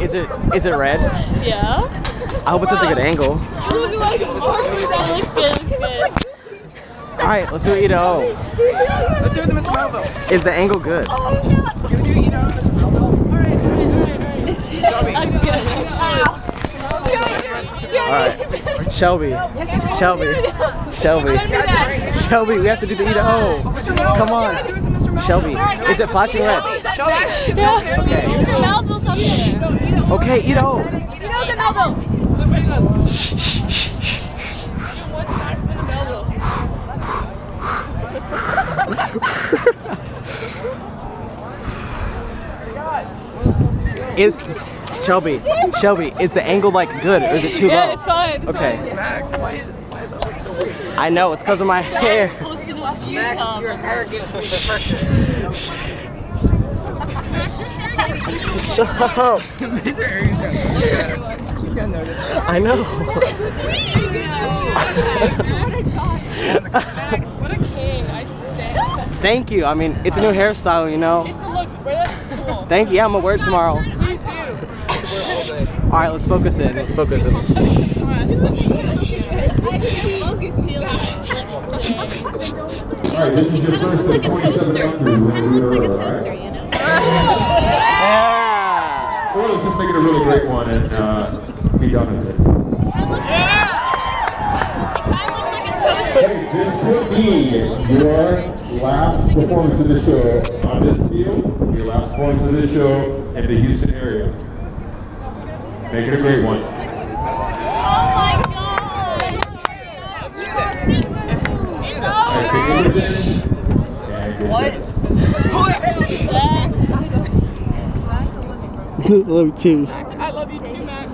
Is it red? Yeah. I hope it's at a good angle. You look like that looks good, looks good. Alright, let's do Ida O. Let's do it to Mr. Melville. Is the angle good? Oh no. Can we do Ida O to Mr. Melville? Alright. It's good. Alright. Shelby. Shelby, we have to do the Ida O. Come on. Shelby, is it flashing red? Yeah. Okay. Mr. Melville's up there. Okay, Ida O. Ida's at Melville. Is Shelby, is the angle like good or is it too low? Yeah, it's fine. Okay. Max, why is that like so weird? I know, it's because of my hair. Max, you're arrogant person. Shut up. Mr. Aries he's gonna notice that. I know. Max, what a king. I stand. Thank you. I mean, it's a new hairstyle, you know. It's a look. Wear that to school. Thank you. Yeah, I'm gonna wear it tomorrow. Please do. All right, let's focus in. Let's focus in. Focus feels. Alright, this is your first Looks like a toaster. Kind of looks like a toaster, you know? Yeah. Well, let's just make it a really great one and be done with it. It kind of looks like a toaster. This will be your last performance of the show on this field, your last performance of the show in the Houston area. Make it a great one. Oh my god! Alright, take a look at this. What? Love you too. I love you too, Max.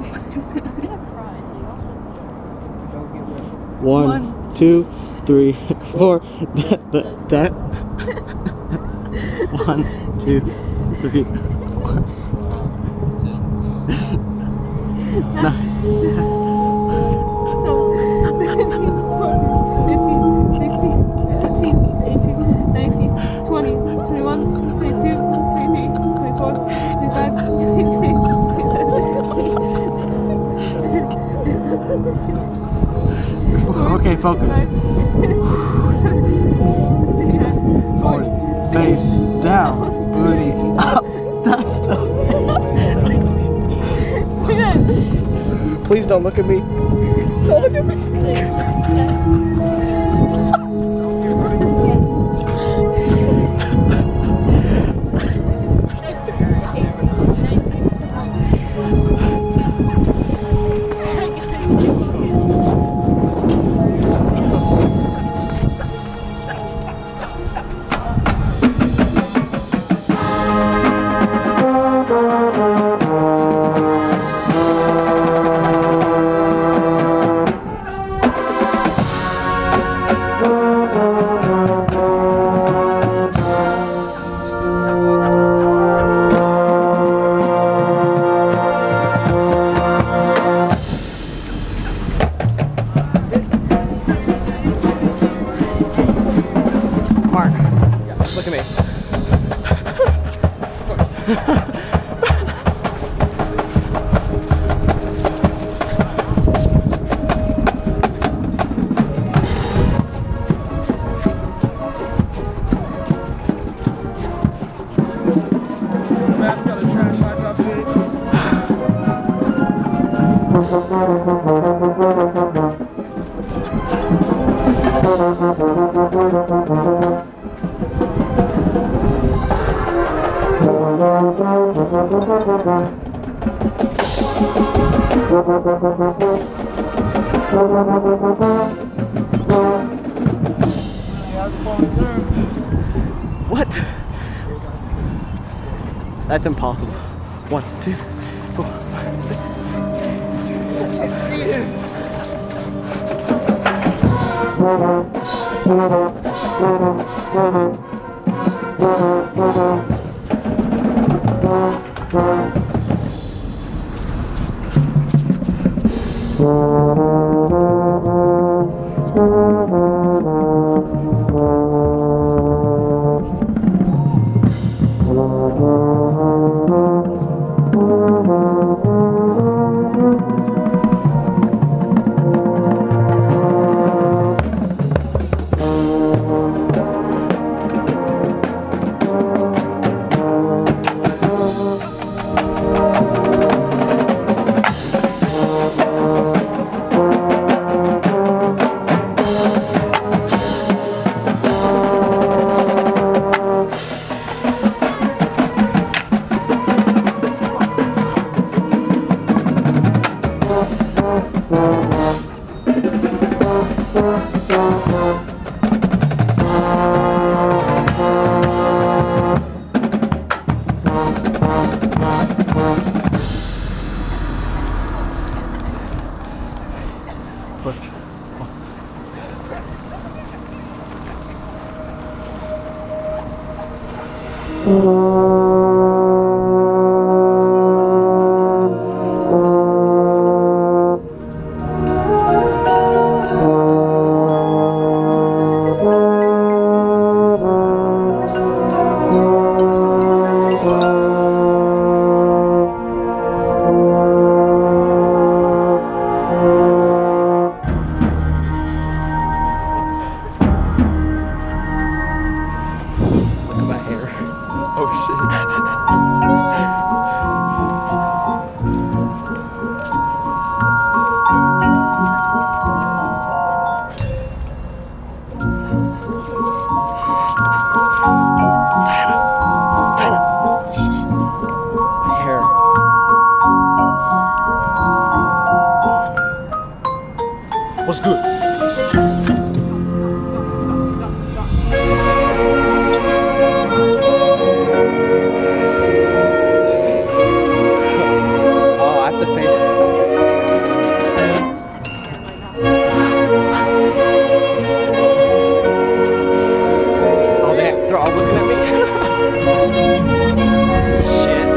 1, 2, 3, 4. That. 1, 2, 3, 4. 9, 10. Okay, focus. 40. Face down, booty up. That's the. Please don't look at me. Don't look at me. Look at me. Max got the trash lights off today. What? That's impossible. 1, 2, 4, 5, 6. What's good? Oh, I have to face it. Oh, they're all looking at me. Shit.